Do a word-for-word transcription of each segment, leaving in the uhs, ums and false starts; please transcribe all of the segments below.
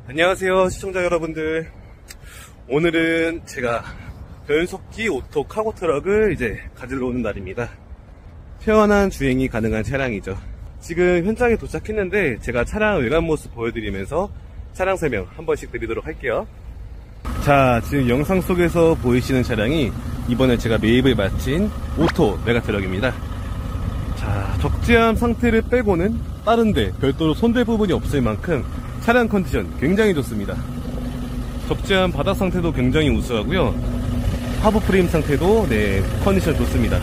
안녕하세요 시청자 여러분들. 오늘은 제가 변속기 오토 카고 트럭을 이제 가지러 오는 날입니다. 편안한 주행이 가능한 차량이죠. 지금 현장에 도착했는데 제가 차량 외관 모습 보여드리면서 차량 설명 한 번씩 드리도록 할게요. 자, 지금 영상 속에서 보이시는 차량이 이번에 제가 매입을 마친 오토 메가 트럭입니다. 자, 적재함 상태를 빼고는 다른데 별도로 손댈 부분이 없을 만큼 차량 컨디션 굉장히 좋습니다. 적재함 바닥 상태도 굉장히 우수하고요. 하부 프레임 상태도 네 컨디션 좋습니다.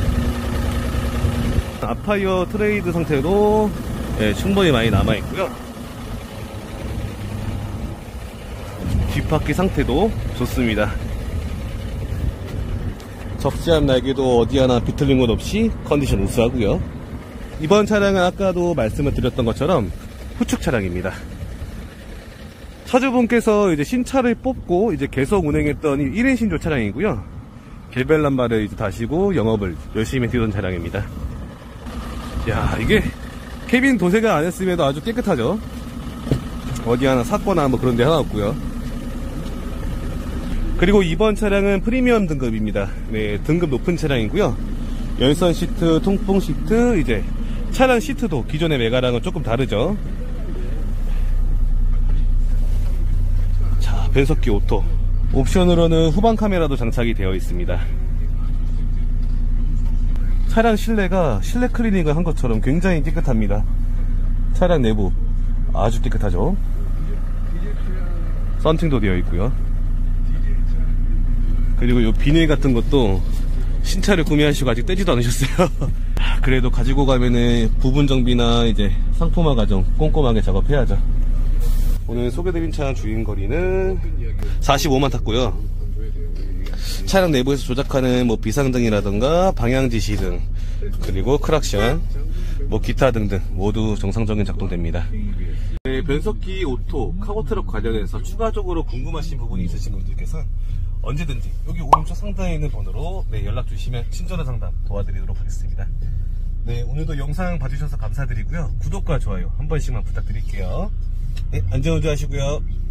앞타이어 트레이드 상태도 네, 충분히 많이 남아있고요. 뒷바퀴 상태도 좋습니다. 적재함 날개도 어디 하나 비틀린 것 없이 컨디션 우수하고요. 이번 차량은 아까도 말씀을 드렸던 것처럼 후축 차량입니다. 차주분께서 이제 신차를 뽑고 이제 계속 운행했던 일 인 신조 차량이고요. 개별 남바를 이제 다시고 영업을 열심히 뛰던 차량입니다. 야, 이게 캐빈 도색을 안 했음에도 아주 깨끗하죠. 어디 하나 샀거나 뭐 그런 데 하나 없고요. 그리고 이번 차량은 프리미엄 등급입니다. 네, 등급 높은 차량이고요. 열선 시트, 통풍 시트, 이제 차량 시트도 기존의 메가랑은 조금 다르죠. 자, 변속기 오토. 옵션으로는 후방 카메라도 장착이 되어 있습니다. 차량 실내가 실내 클리닝을 한 것처럼 굉장히 깨끗합니다. 차량 내부 아주 깨끗하죠. 썬팅도 되어 있고요. 그리고 이 비닐 같은 것도 신차를 구매하시고 아직 떼지도 않으셨어요. 그래도 가지고 가면은 부분 정비나 이제 상품화 과정 꼼꼼하게 작업해야죠. 오늘 소개드린 차량 주행거리는 사십오만 탔고요. 차량 내부에서 조작하는 뭐 비상등이라던가 방향지시등, 그리고 크락션, 뭐 기타 등등 모두 정상적인 작동됩니다. 네, 변속기 오토 카고 트럭 관련해서 추가적으로 궁금하신 부분이 있으신 분들께서는 언제든지 여기 오른쪽 상단에 있는 번호로 네, 연락 주시면 친절한 상담 도와드리도록 하겠습니다. 네, 오늘도 영상 봐주셔서 감사드리고요. 구독과 좋아요 한 번씩만 부탁드릴게요. 네, 안전운전 하시고요.